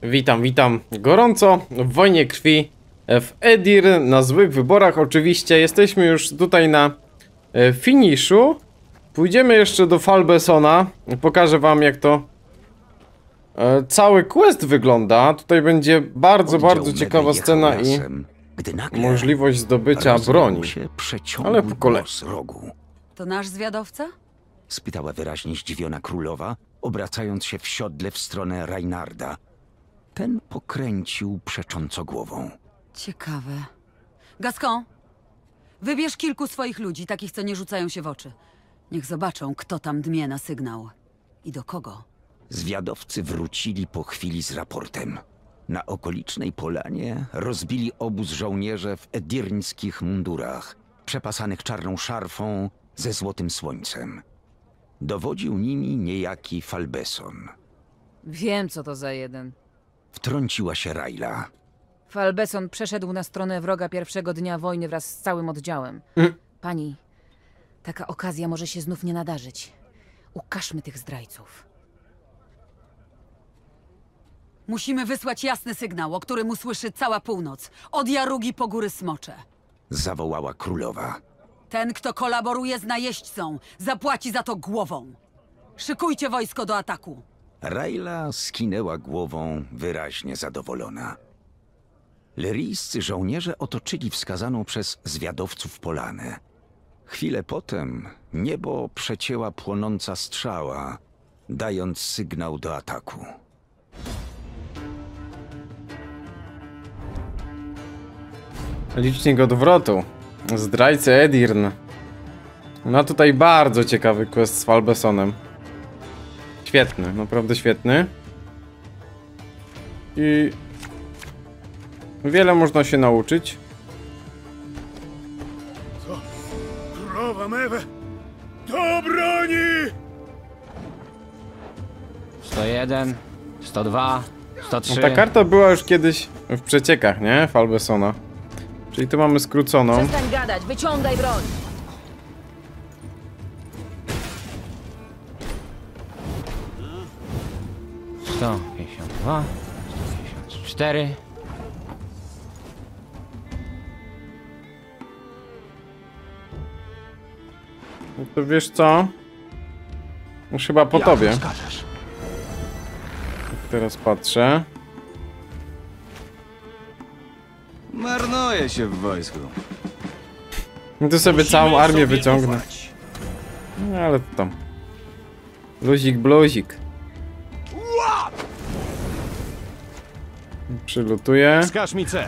Witam gorąco w wojnie krwi w Edir na złych wyborach. Oczywiście jesteśmy już tutaj na finiszu. Pójdziemy jeszcze do Falbesona. Pokażę wam, jak to cały quest wygląda. Tutaj będzie bardzo ciekawa scena i możliwość zdobycia broni. Ale po kolei. To nasz zwiadowca? Spytała wyraźnie zdziwiona królowa, obracając się w siodle w stronę Reinarda. Ten pokręcił przecząco głową. Ciekawe. Gascon, wybierz kilku swoich ludzi, takich, co nie rzucają się w oczy. Niech zobaczą, kto tam dmie na sygnał. I do kogo. Zwiadowcy wrócili po chwili z raportem. Na okolicznej polanie rozbili obóz żołnierze w edirńskich mundurach, przepasanych czarną szarfą ze złotym słońcem. Dowodził nimi niejaki Falbeson. Wiem, co to za jeden. Wtrąciła się Rayla. Falbeson przeszedł na stronę wroga pierwszego dnia wojny wraz z całym oddziałem. Pani, taka okazja może się znów nie nadarzyć. Ukażmy tych zdrajców. Musimy wysłać jasny sygnał, o którym usłyszy cała północ. Od Jarugi po Góry Smocze. Zawołała królowa. Ten, kto kolaboruje z najeźdźcą, zapłaci za to głową. Szykujcie wojsko do ataku. Rayla skinęła głową, wyraźnie zadowolona. Lyrijscy żołnierze otoczyli wskazaną przez zwiadowców polanę. Chwilę potem niebo przecięła płonąca strzała, dając sygnał do ataku. Licznik odwrotu. Zdrajcy Edirn. No tutaj bardzo ciekawy quest z Falbesonem. Świetny, naprawdę świetny. I wiele można się nauczyć. Co? Królowa Mewe! Do broni! 101, 102, 103. No, ta karta była już kiedyś w przeciekach, nie? Falbesona. Czyli tu mamy skróconą. Przestań gadać, wyciągaj broń! Sto 52, 154. No to wiesz co? Już chyba po tobie. Teraz patrzę. Marnuje się w wojsku. No to sobie całą armię wyciągnę. No ale to tam. Luzik, bluzik. Przylutuję. Wskaż mi cel.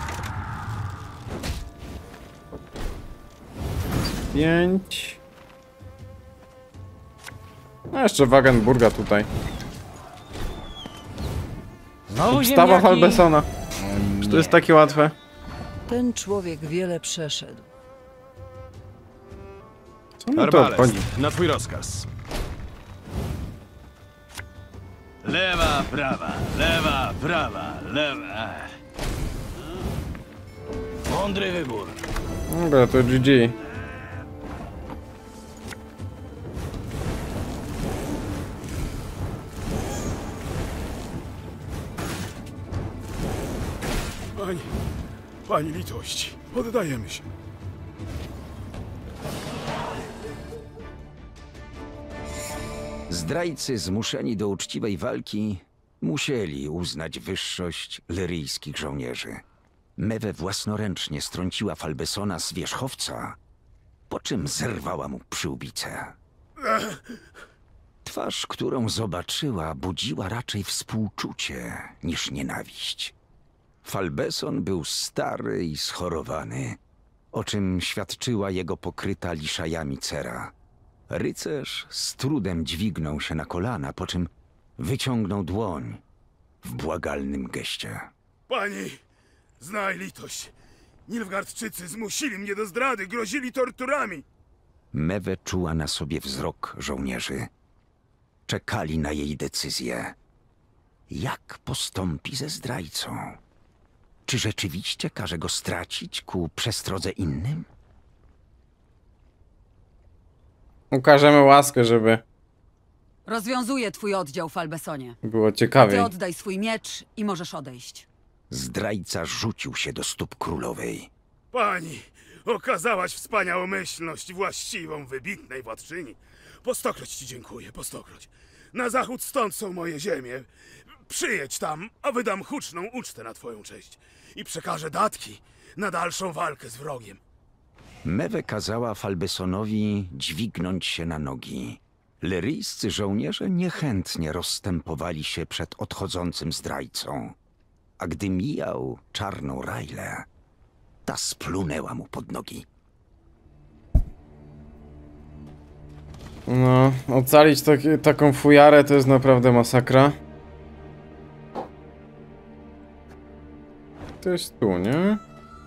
5. No jeszcze Wagenburga tutaj. Znowu Wstawa ziemniaki. Falbesona. Czy to jest takie łatwe? Ten człowiek wiele przeszedł. Co mu to obchodzi? Arbalest, na twój rozkaz. Lewa, prawa, lewa, prawa, lewa. Mądry wybór. Dobra, to GG. Pani litości, oddajemy się. Zdrajcy zmuszeni do uczciwej walki musieli uznać wyższość lyryjskich żołnierzy. Mewe własnoręcznie strąciła Falbesona z wierzchowca, po czym zerwała mu przyłbicę. Twarz, którą zobaczyła, budziła raczej współczucie niż nienawiść. Falbeson był stary i schorowany, o czym świadczyła jego pokryta liszajami cera. Rycerz z trudem dźwignął się na kolana, po czym wyciągnął dłoń w błagalnym geście. Pani, znaj litość. Nilfgaardczycy zmusili mnie do zdrady, grozili torturami. Mewe czuła na sobie wzrok żołnierzy. Czekali na jej decyzję. Jak postąpi ze zdrajcą? Czy rzeczywiście każe go stracić ku przestrodze innym? Ukażemy łaskę, żeby Rozwiązuję twój oddział w Albesonie. Było Ty ciekawiej. oddaj swój miecz i możesz odejść. Zdrajca rzucił się do stóp królowej. Pani, okazałaś wspaniałomyślność właściwą, wybitnej władczyni. Po stokroć ci dziękuję, po stokroć. Na zachód stąd są moje ziemie. Przyjedź tam, a wydam huczną ucztę na twoją cześć. I przekażę datki na dalszą walkę z wrogiem. Mewe kazała Falbesonowi dźwignąć się na nogi. Leryjscy żołnierze niechętnie rozstępowali się przed odchodzącym zdrajcą. A gdy mijał czarną Rajlę, ta splunęła mu pod nogi. No, ocalić taką fujarę to jest naprawdę masakra. To jest tu, nie?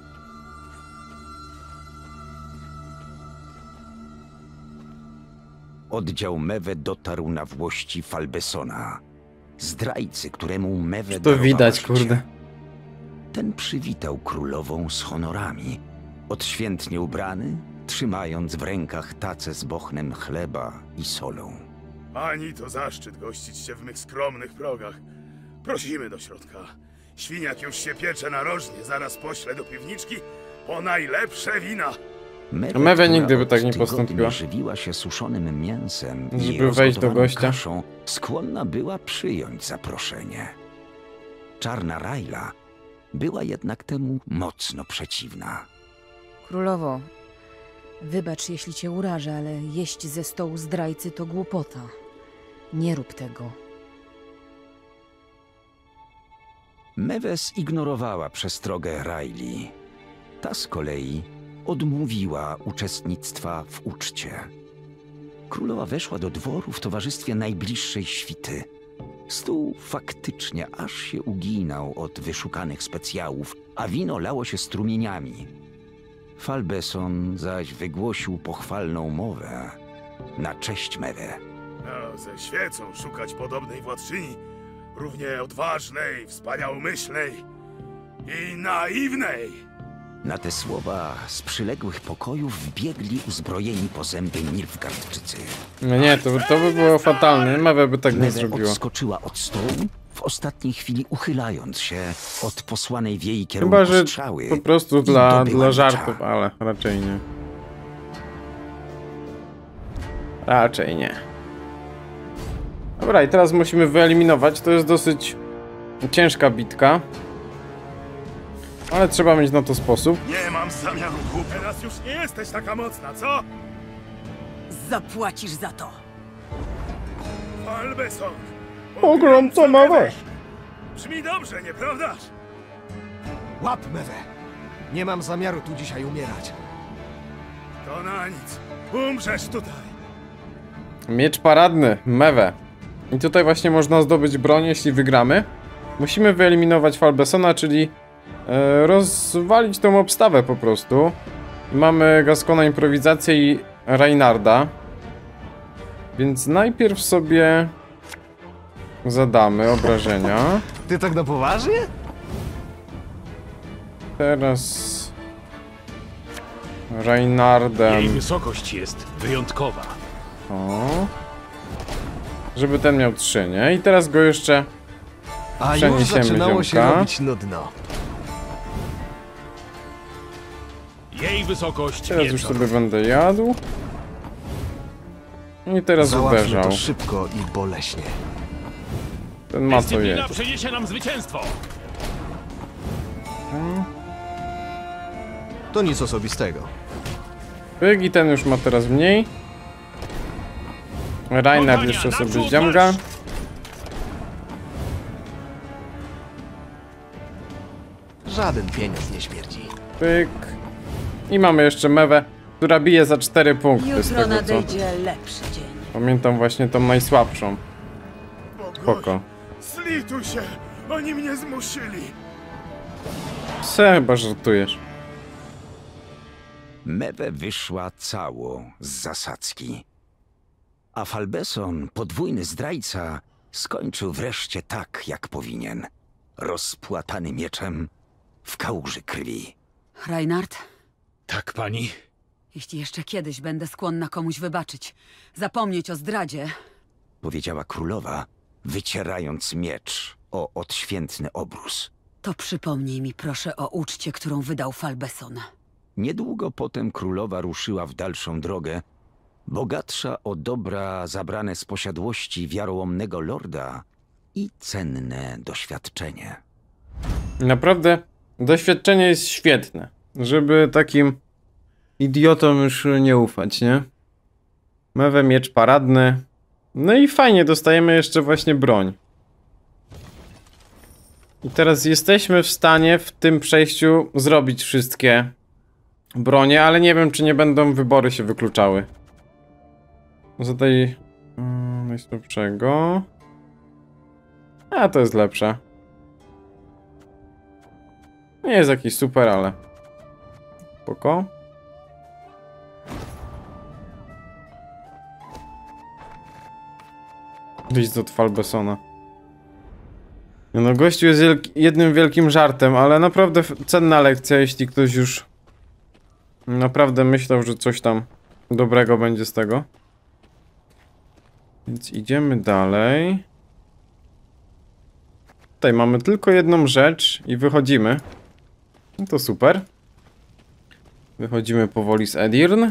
Oddział Mewe dotarł na włości Falbesona, zdrajcy, któremu Mewe To darowała widać, życie. kurde. Ten przywitał królową z honorami, odświętnie ubrany, trzymając w rękach tacę z bochnem chleba i solą. Pani, to zaszczyt gościć się w mych skromnych progach. Prosimy do środka. Świniak już się piecze narożnie, zaraz poślę do piwniczki po najlepsze wina. Mewe która nigdy by od tak nie tygodnia postąpiła. żywiła się suszonym mięsem Żeby i wejść do rozgotowaną gościa. kaszą, skłonna była przyjąć zaproszenie. Czarna Rajla była jednak temu mocno przeciwna. Królowo, wybacz, jeśli cię urażę, ale jeść ze stołu zdrajcy to głupota. Nie rób tego. Mewe zignorowała przestrogę Rajli. Ta z kolei odmówiła uczestnictwa w uczcie. Królowa weszła do dworu w towarzystwie najbliższej świty. Stół faktycznie aż się uginał od wyszukanych specjałów, a wino lało się strumieniami. Falbeson zaś wygłosił pochwalną mowę na cześć Mewe. No, ze świecą szukać podobnej władczyni, równie odważnej, wspaniałomyślnej i naiwnej. Na te słowa z przyległych pokojów wbiegli uzbrojeni po zęby Nilfgaardczycy. No nie, to by było fatalne. Mewe by tak nie Mewe zrobiła. odskoczyła od stołu, w ostatniej chwili uchylając się od posłanej w jej kierunku Chyba, że strzały. po prostu i dla dobyła miecza. żartów, ale raczej nie. Raczej nie. Dobra, i teraz musimy wyeliminować. To jest dosyć ciężka bitka. Ale trzeba mieć na to sposób. Nie mam zamiaru, głupia. Teraz już nie jesteś taka mocna, co? Zapłacisz za to. Falbeson! Pogromca Mewe! Brzmi dobrze, nieprawdaż? Łap Mewę! Nie mam zamiaru tu dzisiaj umierać. To na nic. Umrzesz tutaj. Miecz paradny, Mewe. I tutaj właśnie można zdobyć broń, jeśli wygramy. Musimy wyeliminować Falbesona, czyli rozwalić tą obstawę po prostu. Mamy Gascona improwizację i Reynarda. Więc najpierw sobie zadamy obrażenia. Ty tak na poważnie? Teraz Reynardem. Jej wysokość jest wyjątkowa. O. Żeby ten miał 3, nie? I teraz go jeszcze A już przeniesiemy zaczynało się ziomka. robić nudno. Jej wysokość Teraz już wieczór. sobie będę jadł. I teraz Załatwmy uderzał. to szybko i boleśnie. Ten ma co Dyscyplina jeść. przyniesie nam zwycięstwo. To nic osobistego. Pyk, i ten już ma teraz mniej. Reinhard jeszcze sobie naprzód, ściąga. marsz! Żaden pieniądz nie śmierdzi. Pyk. I mamy jeszcze Mewę, która bije za 4 punkty z Jutro tego co nadejdzie lepszy dzień. pamiętam, właśnie tą najsłabszą. Spoko. Slituj się! Oni mnie zmusili! Se, chyba żartujesz. Mewe wyszła cało z zasadzki. A Falbeson, podwójny zdrajca, skończył wreszcie tak, jak powinien. Rozpłatany mieczem w kałuży krwi. Reinhard, Tak, pani. jeśli jeszcze kiedyś będę skłonna komuś wybaczyć, zapomnieć o zdradzie, powiedziała królowa, wycierając miecz o odświętny obrus. To przypomnij mi proszę o uczcie, którą wydał Falbeson. Niedługo potem królowa ruszyła w dalszą drogę, bogatsza o dobra zabrane z posiadłości wiarołomnego lorda i cenne doświadczenie. Naprawdę doświadczenie jest świetne, żeby takim idiotom już nie ufać, nie? Mewe, miecz paradny. No i fajnie, dostajemy jeszcze właśnie broń. I teraz jesteśmy w stanie w tym przejściu zrobić wszystkie bronie, ale nie wiem, czy nie będą wybory się wykluczały. Zadaj najsłabszego. A, to jest lepsze. Nie jest jakiś super, ale spoko. List od Falbesona. No, gościu jest jednym wielkim żartem, ale naprawdę cenna lekcja, jeśli ktoś już naprawdę myślał, że coś tam dobrego będzie z tego. Więc idziemy dalej. Tutaj mamy tylko jedną rzecz i wychodzimy. No to super. Wychodzimy powoli z Edirn.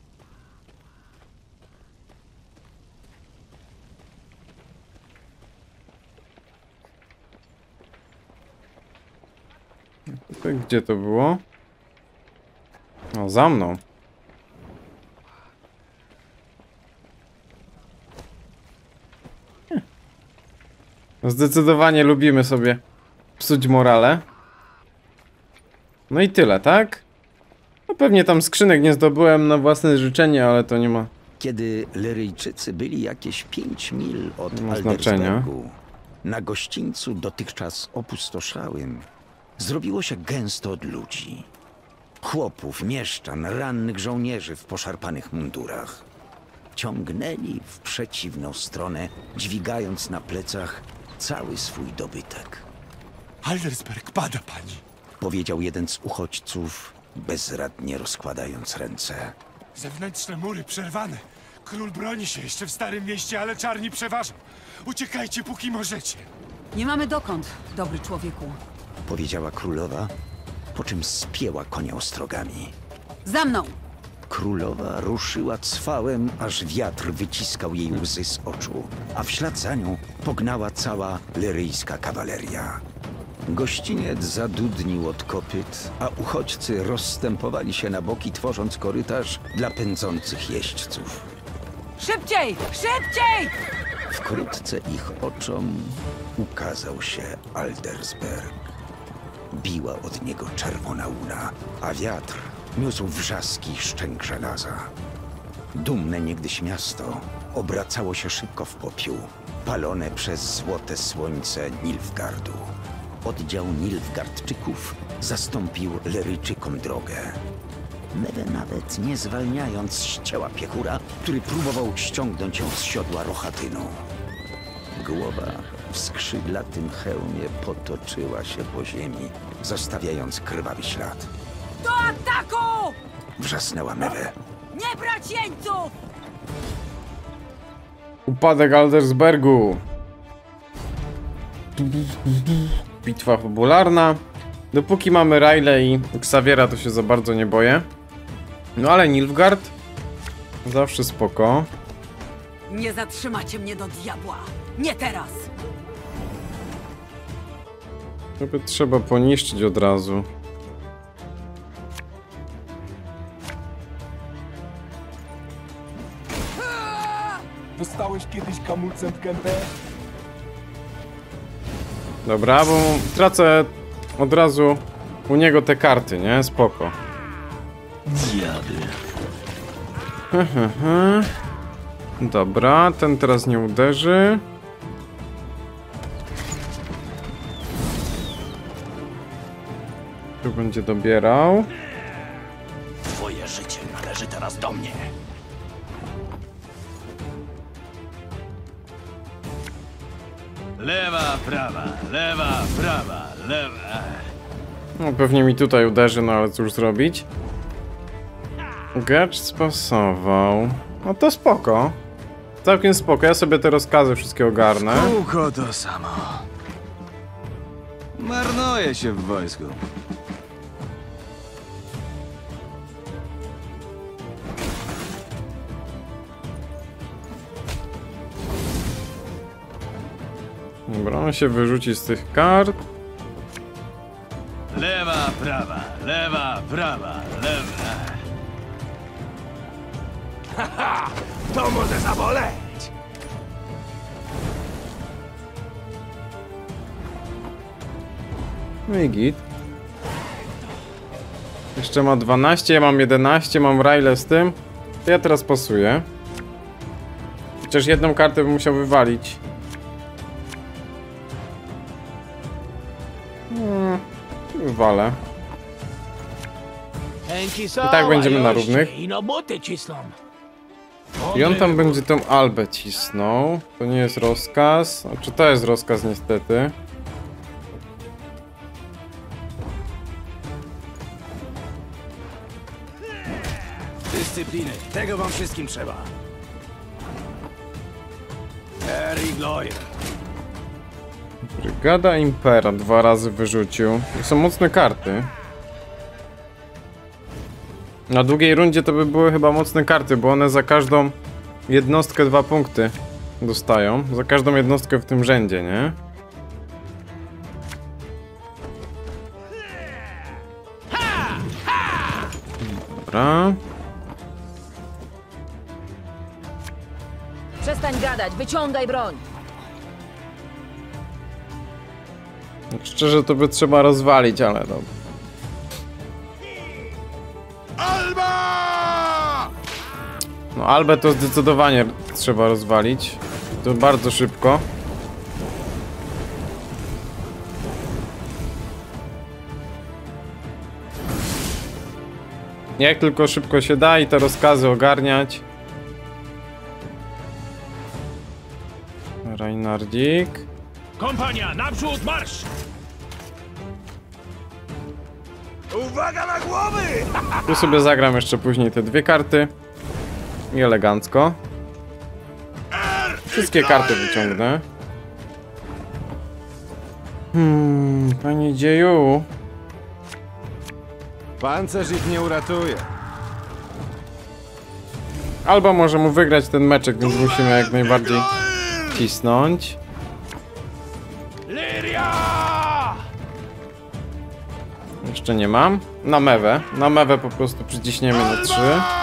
Tutaj gdzie to było? O, za mną. Zdecydowanie lubimy sobie psuć morale. No i tyle, tak? No pewnie tam skrzynek nie zdobyłem na własne życzenie, ale to nie ma... Kiedy Lyryjczycy byli jakieś 5 mil od Nie ma znaczenia. Aldersbergu, na gościńcu dotychczas opustoszałym, zrobiło się gęsto od ludzi. Chłopów, mieszczan, rannych żołnierzy w poszarpanych mundurach. Ciągnęli w przeciwną stronę, dźwigając na plecach cały swój dobytek. Aldersberg pada, pani. Powiedział jeden z uchodźców, bezradnie rozkładając ręce. Zewnętrzne mury przerwane. Król broni się jeszcze w Starym Mieście, ale czarni przeważą. Uciekajcie, póki możecie. Nie mamy dokąd, dobry człowieku. Powiedziała królowa, po czym spięła konia ostrogami. Za mną! Królowa ruszyła cwałem, aż wiatr wyciskał jej łzy z oczu, a w ślad za nią pognała cała lyryjska kawaleria. Gościniec zadudnił od kopyt, a uchodźcy rozstępowali się na boki, tworząc korytarz dla pędzących jeźdźców. Szybciej! Szybciej! Wkrótce ich oczom ukazał się Aldersberg. Biła od niego czerwona łuna, a wiatr niósł wrzaski szczęk żelaza. Dumne niegdyś miasto obracało się szybko w popiół, palone przez złote słońce Nilfgardu. Oddział Nilfgardczyków zastąpił Lyryjczykom drogę. Mewe nawet nie zwalniając ścięła piechura, który próbował ściągnąć ją z siodła Rochatynu. Głowa w skrzydlatym hełmie potoczyła się po ziemi, zostawiając krwawy ślad. Do ataku! Wrzasnęła Mewe. Nie brać jeńców! Upadek Aldersbergu. Bitwa fabularna. Dopóki mamy Riley i Xaviera, to się za bardzo nie boję. No ale Nilfgaard zawsze spoko. Nie zatrzymacie mnie do diabła! Nie teraz! Żeby trzeba poniszczyć od razu. Dostałeś kiedyś kamulcem w gębę? Dobra, bo tracę od razu u niego te karty, nie? Spoko. Dobra, ten teraz nie uderzy. Tu będzie dobierał. Twoje życie należy teraz do mnie. Lewa, prawa, lewa. No pewnie mi tutaj uderzy, no ale cóż zrobić. Gacz spasował. No to spoko. całkiem spoko. Ja sobie te rozkazy wszystkie ogarnę. Kółko to samo. Marnuje się w wojsku. Dobra, on się wyrzuci z tych kart. Lewa, prawa, lewa, prawa, lewa. Haha! To może zaboleć! No i git. Jeszcze ma 12, ja mam 11, mam Ryle z tym. To ja teraz pasuję. Chociaż jedną kartę bym musiał wywalić. Wywalę. I tak będziemy na równych. I on tam będzie tą Albę cisnął. To nie jest rozkaz. Czy to jest rozkaz niestety? Dyscypliny. Tego wam wszystkim trzeba. Eric Lloyd. Brygada Impera 2 razy wyrzucił. To są mocne karty. Na długiej rundzie to by były chyba mocne karty, bo one za każdą jednostkę 2 punkty dostają. Za każdą jednostkę w tym rzędzie, nie? Dobra. Przestań gadać, wyciągaj broń! Szczerze to by trzeba rozwalić, ale dobra. Alba! No Albę to zdecydowanie trzeba rozwalić. To bardzo szybko. Jak tylko szybko się da i te rozkazy ogarniać. Reinhardzik. Kompania, naprzód, marsz! Uwaga na głowy! Tu sobie zagram jeszcze później te 2 karty. I elegancko. Wszystkie karty wyciągnę. Panie dzieju. Pancerz ich nie uratuje. Albo może mu wygrać ten meczek, więc musimy jak najbardziej cisnąć. Jeszcze nie mam. Na mewę. Na mewę po prostu przyciśniemy na 3.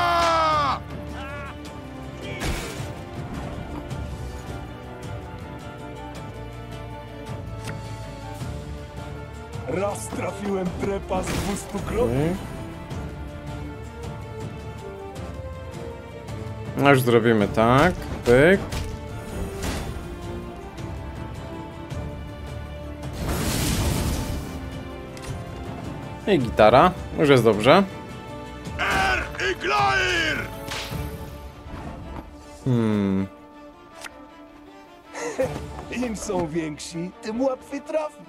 Raz trafiłem trepa z 200 kroków. No już zrobimy tak. Pyk. I gitara. Już jest dobrze. Im są więksi, tym łatwiej trafić.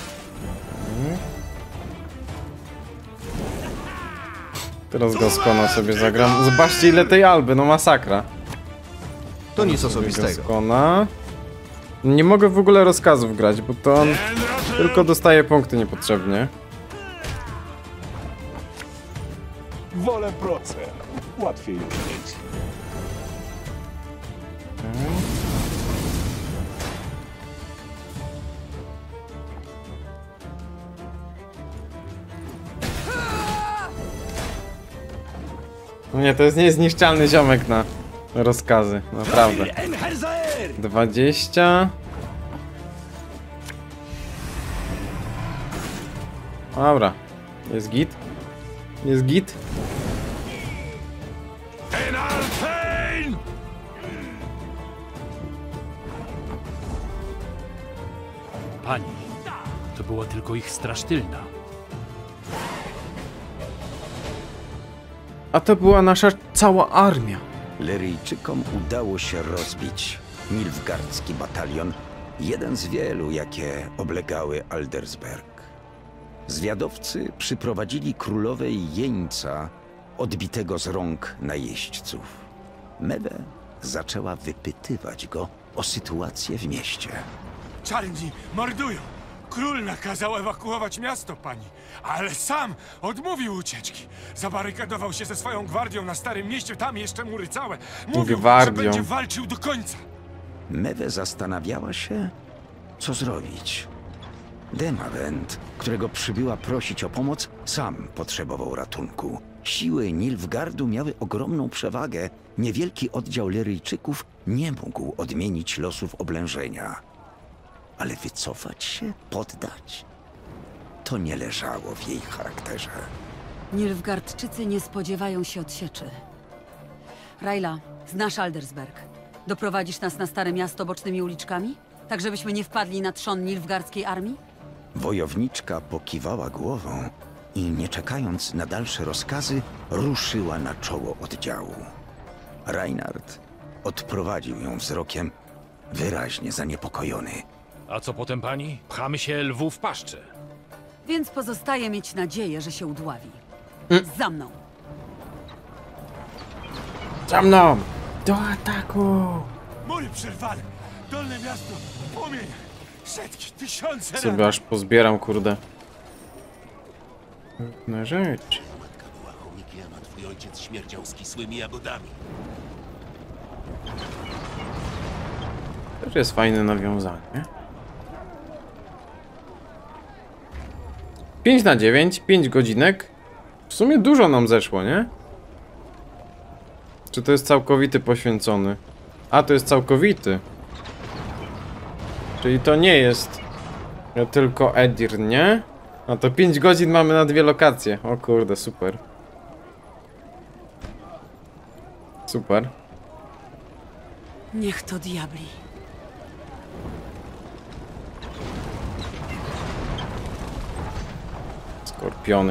Teraz Gascona sobie zagram. Zobaczcie ile tej Alby, no masakra. To nic osobistego. Gascona. Nie mogę w ogóle rozkazów grać, bo to on tylko dostaje punkty niepotrzebnie. Wolę procent. Łatwiej już mieć. Nie, to jest niezniszczalny ziomek na rozkazy, naprawdę. 20. Dobra, jest git. Jest git. Pani, to była tylko ich strasztylna. A to była nasza cała armia. Lyryjczykom udało się rozbić Nilfgaardzki batalion, jeden z wielu, jakie oblegały Aldersberg. Zwiadowcy przyprowadzili królowej jeńca odbitego z rąk najeźdźców. Mewę zaczęła wypytywać go o sytuację w mieście. Czarni mordują. Król nakazał ewakuować miasto, pani, ale sam odmówił ucieczki. Zabarykadował się ze swoją gwardią na Starym Mieście, tam jeszcze mury całe. Mówił, że będzie walczył do końca. Mewe zastanawiała się, co zrobić. Demavend, którego przybyła prosić o pomoc, sam potrzebował ratunku. Siły Nilfgaardu miały ogromną przewagę. Niewielki oddział Lyryjczyków nie mógł odmienić losów oblężenia. Ale wycofać się, poddać, to nie leżało w jej charakterze. Nilfgaardczycy nie spodziewają się odsieczy. Rayla, znasz Aldersberg. Doprowadzisz nas na Stare Miasto bocznymi uliczkami? Tak, żebyśmy nie wpadli na trzon nilfgaardzkiej armii? Wojowniczka pokiwała głową i nie czekając na dalsze rozkazy, ruszyła na czoło oddziału. Reinhard odprowadził ją wzrokiem, wyraźnie zaniepokojony. A co potem, pani? Pchamy się lwu w paszczę. Więc pozostaje mieć nadzieję, że się udławi. Za mną! Za mną! Do ataku! Mury przerwane. Dolne miasto w płomieniach. Setki, tysiące Sobie ran. aż pozbieram, kurde. Na rzecz. Matka była chomikiem, a twój ojciec śmierdział skisłymi jagodami. Też jest fajne nawiązanie. 5/9, 5 godzinek. W sumie dużo nam zeszło, nie? Czy to jest całkowity poświęcony? A, to jest całkowity. Czyli to nie jest tylko Edir, nie? No to 5 godzin mamy na 2 lokacje. O kurde, super. Super. Niech to diabli. Skorpiony.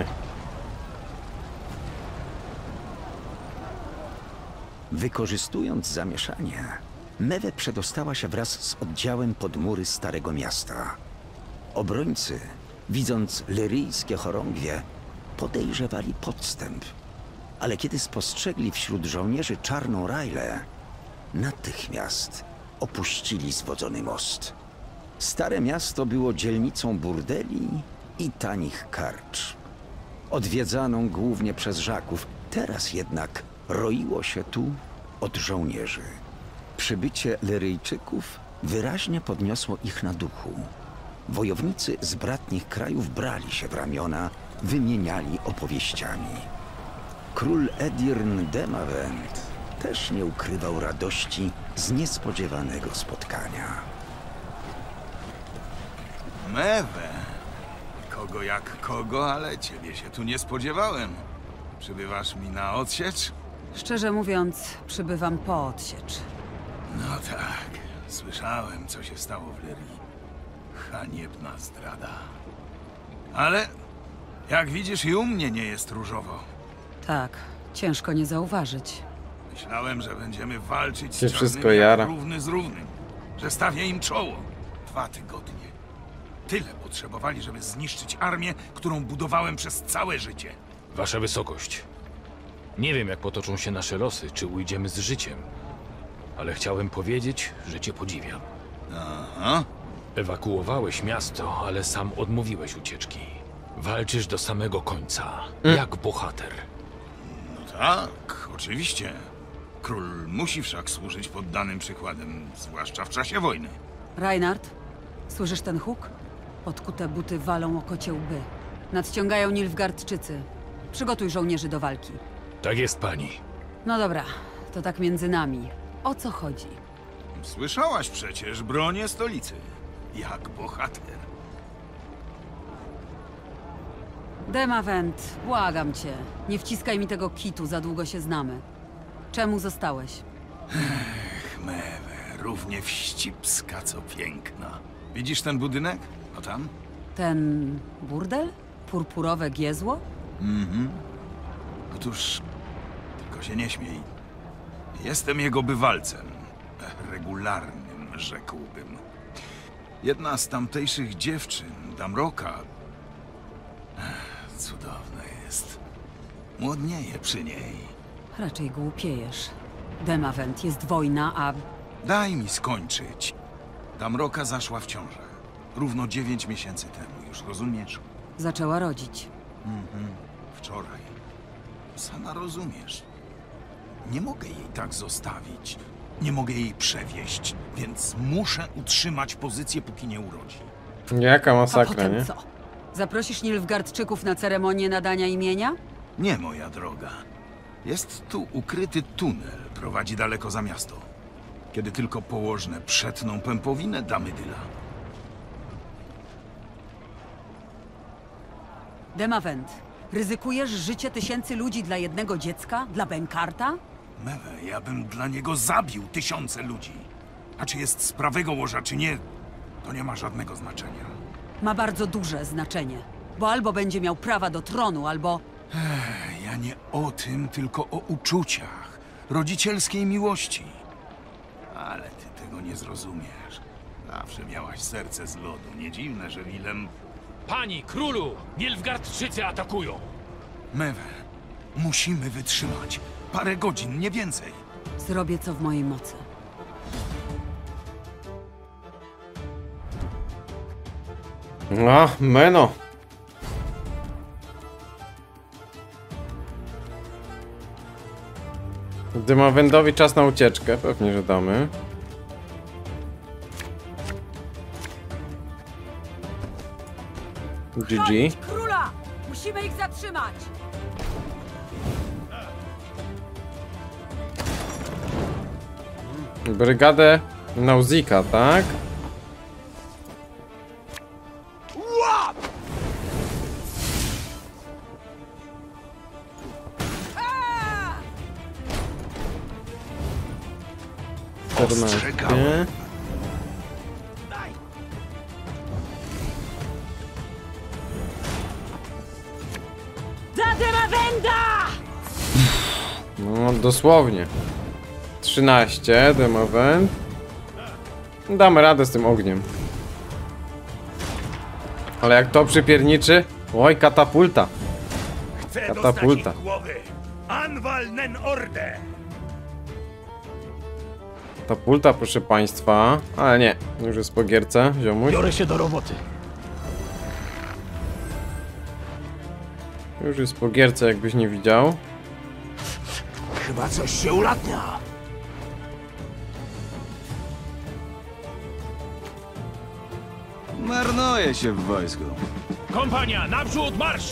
Wykorzystując zamieszanie, Mewe przedostała się wraz z oddziałem pod mury Starego Miasta. Obrońcy, widząc lyryjskie chorągwie, podejrzewali podstęp. Ale kiedy spostrzegli wśród żołnierzy czarną Raylę, natychmiast opuścili zwodzony most. Stare Miasto było dzielnicą burdeli i tanich karcz. Odwiedzaną głównie przez Żaków, teraz jednak roiło się tu od żołnierzy. Przybycie Lyryjczyków wyraźnie podniosło ich na duchu. Wojownicy z bratnich krajów brali się w ramiona, wymieniali opowieściami. Król Edirn Demavend też nie ukrywał radości z niespodziewanego spotkania. Mewe. Kogo jak kogo, ale ciebie się tu nie spodziewałem. Przybywasz mi na odsiecz? Szczerze mówiąc, przybywam po odsiecz. No tak, słyszałem, co się stało w Lyrii. Haniebna zdrada. Ale, jak widzisz, i u mnie nie jest różowo. Tak, ciężko nie zauważyć. Myślałem, że będziemy walczyć Się z wszystko czarnymi jara. jak równy z równym. Że stawię im czoło. 2 tygodnie. Tyle potrzebowali, żeby zniszczyć armię, którą budowałem przez całe życie. Wasza wysokość. Nie wiem, jak potoczą się nasze losy, czy ujdziemy z życiem. Ale chciałem powiedzieć, że cię podziwiam. Aha. Ewakuowałeś miasto, ale sam odmówiłeś ucieczki. Walczysz do samego końca, jak bohater. No tak, oczywiście. Król musi wszak służyć poddanym przykładem, zwłaszcza w czasie wojny. Reinhard, słyszysz ten huk? Podkute buty walą o kocie łby. Nadciągają Nilfgaardczycy. Przygotuj żołnierzy do walki. Tak jest, pani. No dobra, to tak między nami. O co chodzi? Słyszałaś przecież bronię stolicy. Jak bohater. Demavend, błagam cię. Nie wciskaj mi tego kitu, za długo się znamy. Czemu zostałeś? Ech, Mewe, równie wścibska, co piękna. Widzisz ten budynek? O tam? Ten burdel? Purpurowe giezło? Mhm. Otóż, tylko się nie śmiej. Jestem jego bywalcem. Regularnym, rzekłbym. Jedna z tamtejszych dziewczyn, Damroka, cudowna jest. Młodnieje przy niej. Raczej głupiejesz. Demavent, jest wojna, a... Daj mi skończyć. Damroka zaszła w ciążę. Równo 9 miesięcy temu, już rozumiesz? zaczęła rodzić. Wczoraj. Sama rozumiesz. Nie mogę jej tak zostawić. Nie mogę jej przewieźć, więc muszę utrzymać pozycję, póki nie urodzi. Jaka A masakra, potem nie? co? Zaprosisz Nilfgaardczyków na ceremonię nadania imienia? Nie, moja droga. Jest tu ukryty tunel, prowadzi daleko za miasto. Kiedy tylko położne przetną pępowinę, damy dyla. Demavent, ryzykujesz życie tysięcy ludzi dla jednego dziecka? Dla Benkarta? Mewe, ja bym dla niego zabił tysiące ludzi. A czy jest z prawego łoża, czy nie, to nie ma żadnego znaczenia. Ma bardzo duże znaczenie. Bo albo będzie miał prawa do tronu, albo... Ja nie o tym, tylko o uczuciach. Rodzicielskiej miłości. Ale ty tego nie zrozumiesz. Zawsze miałaś serce z lodu. Nie dziwne, że Willem... Pani, królu! Nilfgaardczycy atakują! Mewe, musimy wytrzymać. Parę godzin, nie więcej. Zrobię co w mojej mocy. A, Meno. Demavendowi czas na ucieczkę, pewnie, że damy. GG. Króla! Musimy ich zatrzymać! Brygadę Nauzika, tak? Ostrzegałem. Za Demavenda! No, dosłownie. 13, Demavend. Damy radę z tym ogniem. Ale jak to przypierniczy... Oj, katapulta. Chcę Katapulta. dostać ich głowy. Anwal nen orde! Katapulta, proszę państwa. Ale nie, już jest po gierce, ziomuś. Biorę się do roboty. Już jest po gierce, jakbyś nie widział. Chyba coś się ulatnia. Marnuje się w wojsku. Kompania, naprzód, marsz!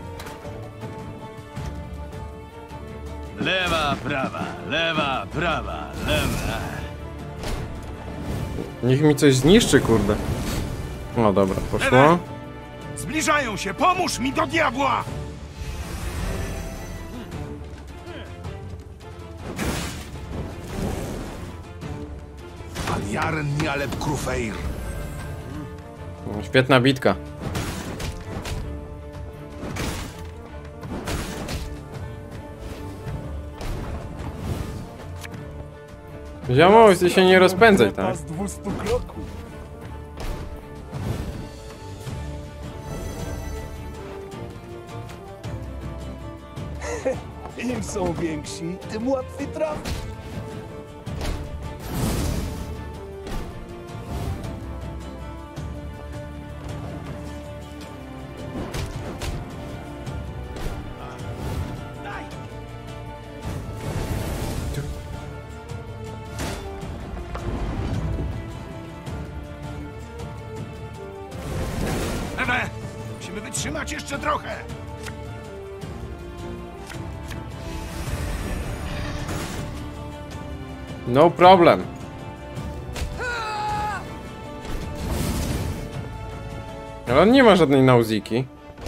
Lewa, prawa, lewa, prawa, lewa. Niech mi coś zniszczy, kurde. No dobra, poszło. Zbliżają się! Pomóż mi do diabła! Pan Jaren Nialeb Krufeir. No, świetna bitka. Ziomuś, ty się nie rozpędzaj, tak? Z 200 kroków. Im są więksi, tym łatwiej trafić. Mewe! Musimy wytrzymać jeszcze trochę! No problem. Ale on nie ma żadnej nauziki.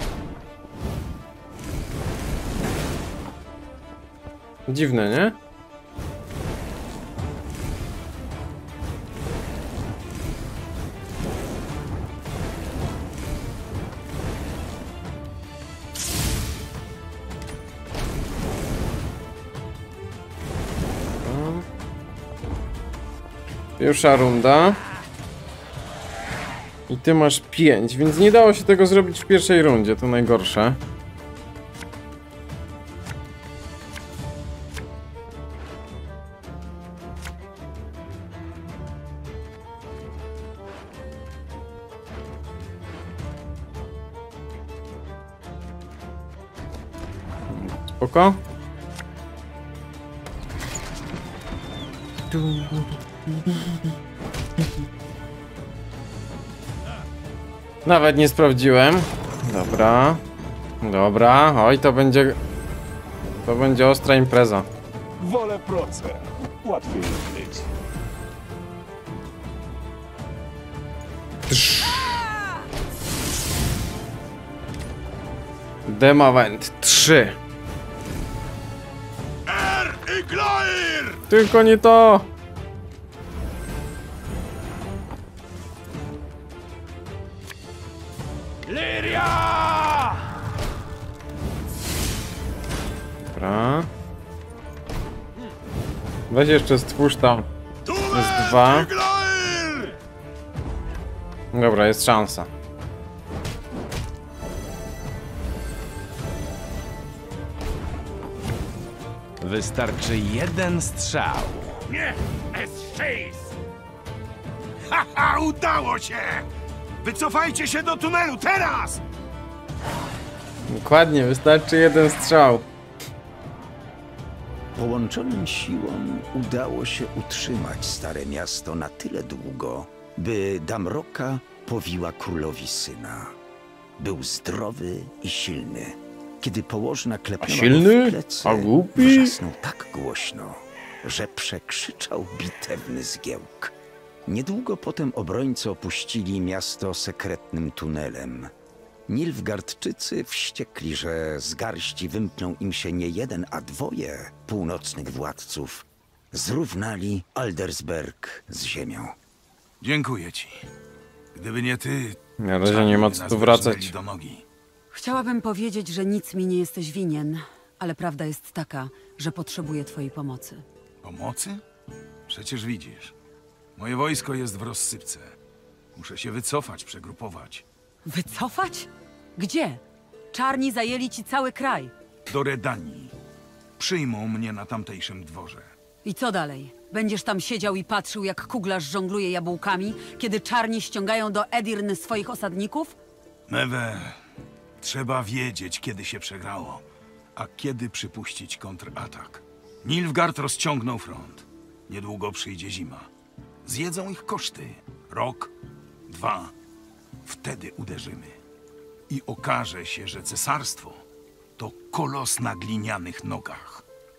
Dziwne, nie? Pierwsza runda. I ty masz 5, więc nie dało się tego zrobić w pierwszej rundzie, to najgorsze. spoko. Nawet nie sprawdziłem. Dobra. Dobra, oj, to będzie... To będzie ostra impreza. Wolę proce. Łatwiej być. Demavent 3. I Glair! Tylko nie to! Liria! Dobra. Weź jeszcze stwórz tam. Jest 2. Dobra, jest szansa. Wystarczy jeden strzał. Nie! S6! Haha, udało się! Wycofajcie się do tunelu, teraz! Dokładnie, wystarczy jeden strzał. Połączonym siłom udało się utrzymać Stare Miasto na tyle długo, by Damroka powiła królowi syna. Był zdrowy i silny. Kiedy położna klepnęła silny? go w plecy, A głupi? wrzasnął tak głośno, że przekrzyczał bitewny zgiełk. Niedługo potem obrońcy opuścili miasto sekretnym tunelem. Nilfgaardczycy, wściekli, że z garści wymknął im się nie jeden, a dwoje północnych władców, zrównali Aldersberg z ziemią. Dziękuję ci. Gdyby nie ty... Na razie nie ma co tu wracać. Do nogi. Chciałabym powiedzieć, że nic mi nie jesteś winien, ale prawda jest taka, że potrzebuję twojej pomocy. Pomocy? Przecież widzisz. Moje wojsko jest w rozsypce. Muszę się wycofać, przegrupować. Wycofać? Gdzie? Czarni zajęli ci cały kraj. Do Redanii. Przyjmą mnie na tamtejszym dworze. I co dalej? Będziesz tam siedział i patrzył, jak kuglarz żongluje jabłkami, kiedy czarni ściągają do Edirn swoich osadników? Mewe, trzeba wiedzieć, kiedy się przegrało, a kiedy przypuścić kontratak. Nilfgaard rozciągnął front. Niedługo przyjdzie zima. Zjedzą ich koszty. Rok, 2. Wtedy uderzymy. I okaże się, że cesarstwo to kolos na glinianych nogach.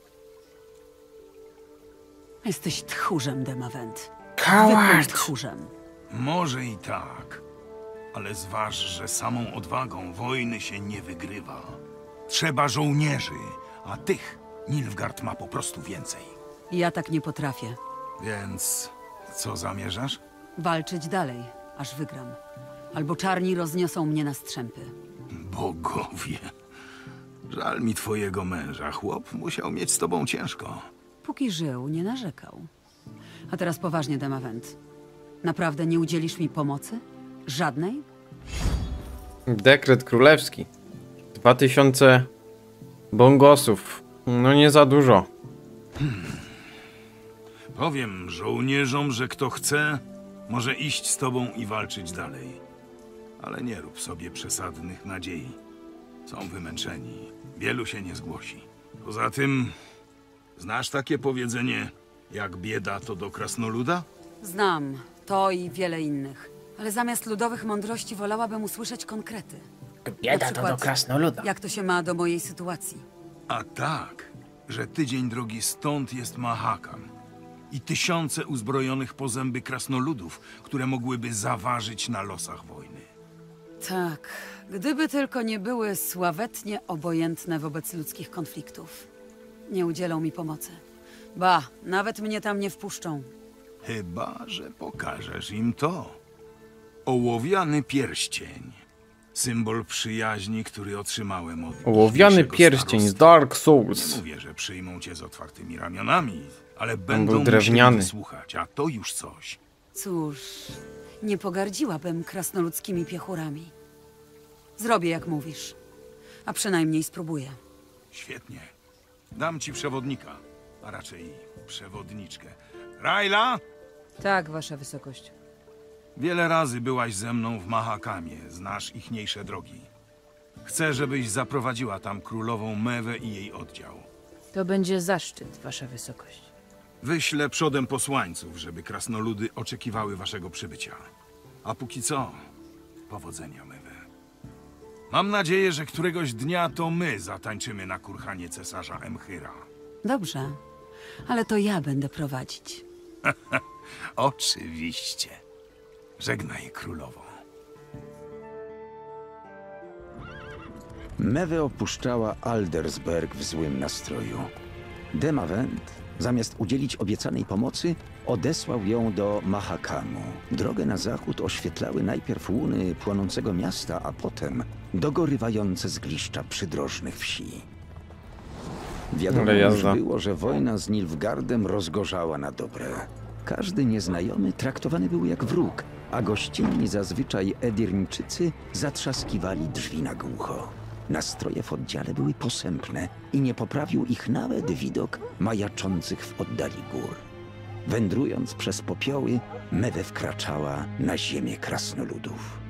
Jesteś tchórzem, Demavent. Coward. Zwykłym tchórzem. Może i tak, ale zważ, że samą odwagą wojny się nie wygrywa. Trzeba żołnierzy, a tych Nilfgaard ma po prostu więcej. Ja tak nie potrafię. Więc co zamierzasz? Walczyć dalej, aż wygram. Albo czarni rozniosą mnie na strzępy. Bogowie. Żal mi twojego męża. Chłop musiał mieć z tobą ciężko. Póki żył, nie narzekał. A teraz poważnie, Demavent. Naprawdę nie udzielisz mi pomocy? Żadnej? Dekret królewski. 2000 bongosów. No nie za dużo. Powiem żołnierzom, że kto chce, może iść z tobą i walczyć dalej. Ale nie rób sobie przesadnych nadziei. Są wymęczeni. Wielu się nie zgłosi. Poza tym, znasz takie powiedzenie, jak bieda to do krasnoluda? Znam to i wiele innych. Ale zamiast ludowych mądrości wolałabym usłyszeć konkrety. Bieda Na to do przykład, krasnoluda. Jak to się ma do mojej sytuacji? A tak, że tydzień drogi stąd jest Mahakan i tysiące uzbrojonych po zęby krasnoludów, które mogłyby zaważyć na losach wojny. Tak, gdyby tylko nie były sławetnie obojętne wobec ludzkich konfliktów. Nie udzielą mi pomocy. Ba, nawet mnie tam nie wpuszczą. Chyba że pokażesz im to. Ołowiany pierścień. Symbol przyjaźni, który otrzymałem od Ołowiany dzisiejszego pierścień z starosty. Dark Souls. Nie mówię, że przyjmą cię z otwartymi ramionami, ale był będą drewniany. musieli wysłuchać, a to już coś. Cóż, nie pogardziłabym krasnoludzkimi piechurami. Zrobię jak mówisz, a przynajmniej spróbuję. Świetnie. Dam ci przewodnika, a raczej przewodniczkę. Raila? Tak, wasza wysokość. Wiele razy byłaś ze mną w Mahakamie. Znasz ichniejsze drogi. Chcę, żebyś zaprowadziła tam królową Mewę i jej oddział. To będzie zaszczyt, wasza wysokość. Wyślę przodem posłańców, żeby krasnoludy oczekiwały waszego przybycia. A póki co, powodzenia, Mewe. Mam nadzieję, że któregoś dnia to my zatańczymy na kurhanie cesarza Emchyra. Dobrze, ale to ja będę prowadzić. Oczywiście. Żegnaj, królowo. Mewę opuszczała Aldersberg w złym nastroju. Demavent, zamiast udzielić obiecanej pomocy, odesłał ją do Mahakamu. Drogę na zachód oświetlały najpierw łuny płonącego miasta, a potem dogorywające zgliszcza przydrożnych wsi. Wiadomo już było, że wojna z Nilfgaardem rozgorzała na dobre. Każdy nieznajomy traktowany był jak wróg, a gościnni zazwyczaj Edirnczycy zatrzaskiwali drzwi na głucho. Nastroje w oddziale były posępne i nie poprawił ich nawet widok majaczących w oddali gór. Wędrując przez popioły, Mewe wkraczała na ziemię krasnoludów.